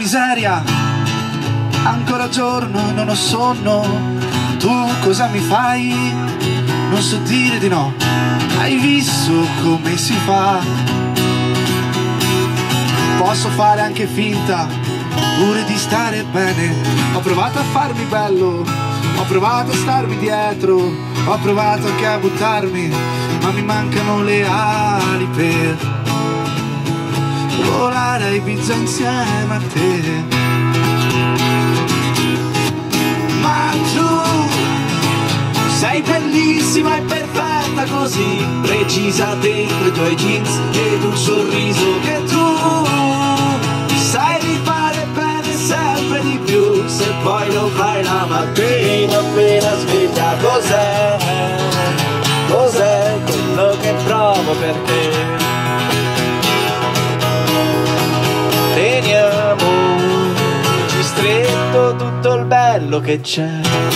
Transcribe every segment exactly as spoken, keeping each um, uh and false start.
miseria, ancora giorno, non ho sonno. Tu cosa mi fai? Non so dire di no. Hai visto come si fa? Posso fare anche finta, pure di stare bene. Ho provato a farmi bello, ho provato a starmi dietro, ho provato anche a buttarmi, ma mi mancano le ali per volare a Ibiza insieme a te. Ma tu sei bellissima e perfetta così, precisa dentro i tuoi jeans ed un sorriso che tu sai rifare bene sempre di più. Se poi lo fai la mattina appena sveglia, cos'è? Cos'è quello che provo per te? Teniamoci stretto tutto il bello che c'è.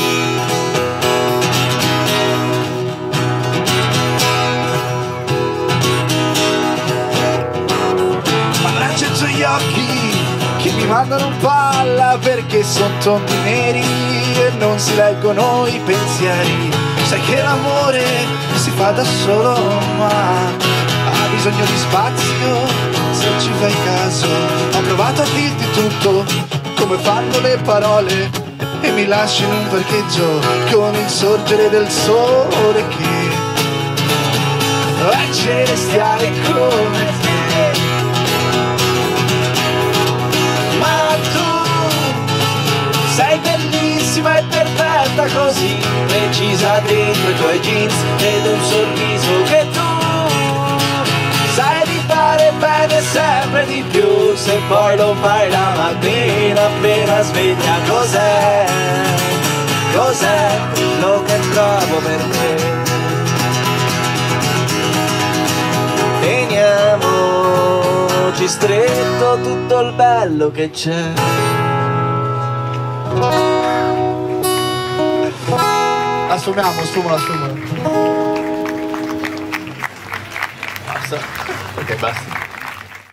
Mannaggia gli occhi che mi mandano in palla, perché sono tondi neri e non si leggono i pensieri. Sai che l'amore si fa da solo, ma ha bisogno di spazio se ci fai caso. Ho provato a dirti tutto come fanno le parole e mi lasci in un parcheggio con il sorgere del sole che è celestiale come te. Ma tu sei bellissima e perfetta così, precisa dentro i tuoi jeans ed un sorriso che tu sai rifare bene sempre di più. Se poi lo fai la mattina appena sveglia, cos'è? Cos'è quello che provo per te? Teniamoci stretto tutto il bello che c'è. La sfumiamo, sfumo, la sfumo. Basta. Ok, basta.